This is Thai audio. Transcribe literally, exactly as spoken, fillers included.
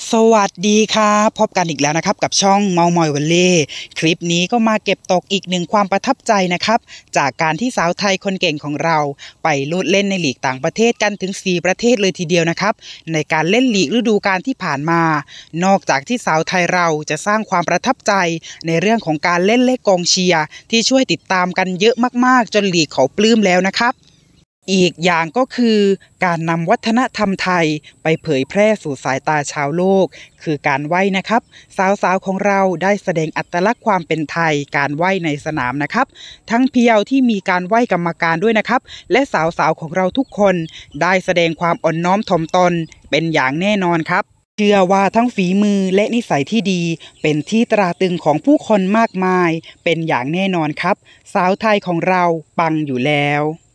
สวัสดีครับพบกันอีกแล้วนะครับกับช่องเมามอยวอลเล่คลิปนี้ก็มาเก็บตกอีกหนึ่งความประทับใจนะครับจากการที่สาวไทยคนเก่งของเราไปลูดเล่นในลีกต่างประเทศกันถึงสี่ประเทศเลยทีเดียวนะครับในการเล่นลีกฤดูกาลที่ผ่านมานอกจากที่สาวไทยเราจะสร้างความประทับใจในเรื่องของการเล่นเลขกองเชียร์ที่ช่วยติดตามกันเยอะมากๆจนลีกเขาปลื้มแล้วนะครับอีกอย่างก็คือการนำวัฒนธรรมไทยไปเผยแพร่สู่สายตาชาวโลกคือการไหว้นะครับสาวๆของเราได้แสดงอัตลักษณ์ความเป็นไทยการไหว้ในสนามนะครับทั้งเพียวที่มีการไหว้กรรมการด้วยนะครับและสาวๆของเราทุกคนได้แสดงความอ่อนน้อมถ่อมตนเป็นอย่างแน่นอนครับเชื่อว่าทั้งฝีมือและนิสัยที่ดีเป็นที่ตราตรึงของผู้คนมากมายเป็นอย่างแน่นอนครับสาวไทยของเราปังอยู่แล้ว